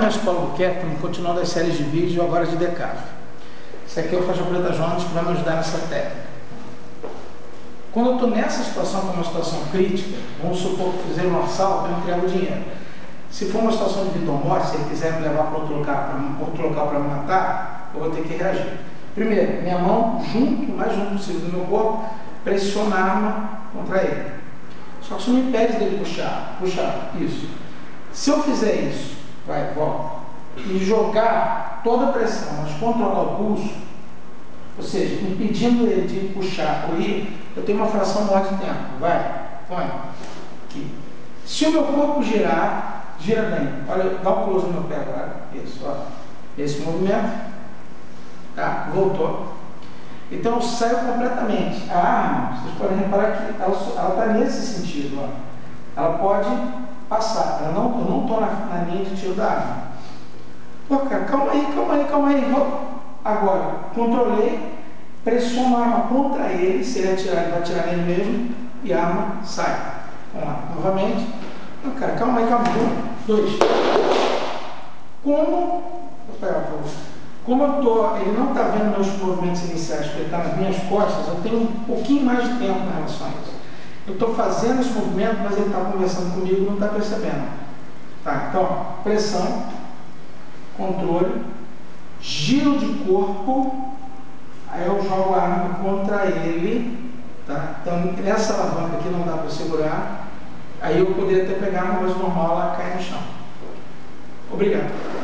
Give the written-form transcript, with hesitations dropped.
Paulo Buquerque, estamos continuando as séries de vídeo agora de decaf. Esse aqui é o faixa preta Jones que vai me ajudar nessa técnica. Quando eu estou nessa situação, que é uma situação crítica, vamos supor que fizer um assalto, eu não entrego dinheiro. Se for uma situação de vida ou morte, se ele quiser me levar para outro local para me matar, eu vou ter que reagir. Primeiro, minha mão, o mais junto possível do meu corpo, pressiona a arma contra ele. Só que isso não impede dele puxar, isso. Se eu fizer isso, volta, e jogar toda a pressão, mas controlar o pulso, ou seja, impedindo ele de puxar ou ir, eu tenho uma fração maior de tempo. Põe. Aqui. Se o meu corpo girar, gira bem. Olha, dá um close no meu pé agora. Isso, ó. Esse movimento. Tá? Voltou. Então eu saio completamente. A arma, vocês podem reparar que ela está nesse sentido. Ó. Ela pode passar. Eu não estou na linha de tiro da arma. Pô, cara, calma aí. Agora, controlei, pressiono a arma contra ele. Se ele atirar, ele vai atirar nele mesmo. E a arma sai. Vamos lá, novamente. Pô, cara, calma aí. 1, 2. Como ele não está vendo meus movimentos iniciais, porque ele está nas minhas costas, eu tenho um pouquinho mais de tempo em relação a isso. Eu estou fazendo esse movimento, mas ele está conversando comigo e não está percebendo. Tá, então, pressão, controle, giro de corpo, aí eu jogo a arma contra ele. Tá? Então, nessa alavanca aqui não dá para segurar. Aí eu poderia até pegar uma coisa normal, ela cai no chão. Obrigado.